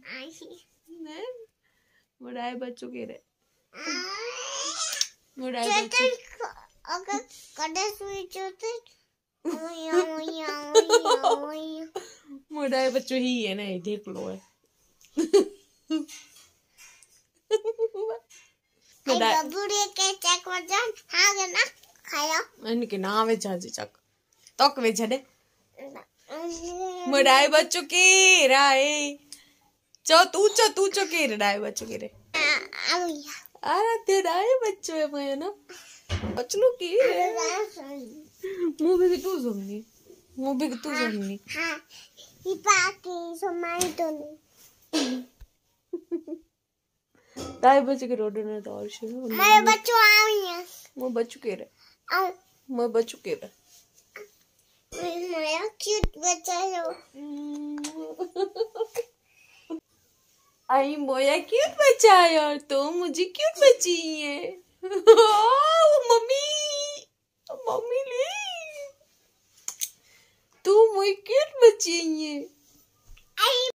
मुड़ाए बच्चों के रे मुड़ाए बच्चों मुड़ाए बच्चों ही है ना, देख लो है इनके नाम है जाजी चक तक वे छड़े मुड़ाए बच्चों की राय चो तू के राय बच्चों के रे अरे तेराए बच्चों है मैं ना बच्चों की मुंह भी तू सुननी हाँ ये बाकी समाई तो नहीं ताई बच्चे के रोड ने तो और शुरू मैं बच्चों आई है मैं बच्चों के रे मैं क्यूट बच्चा हो आई मोया क्यूट बच्चा है और तो मुझे क्यूट बच्ची है मम्मी ले तू मुझे क्यूट बच्ची है।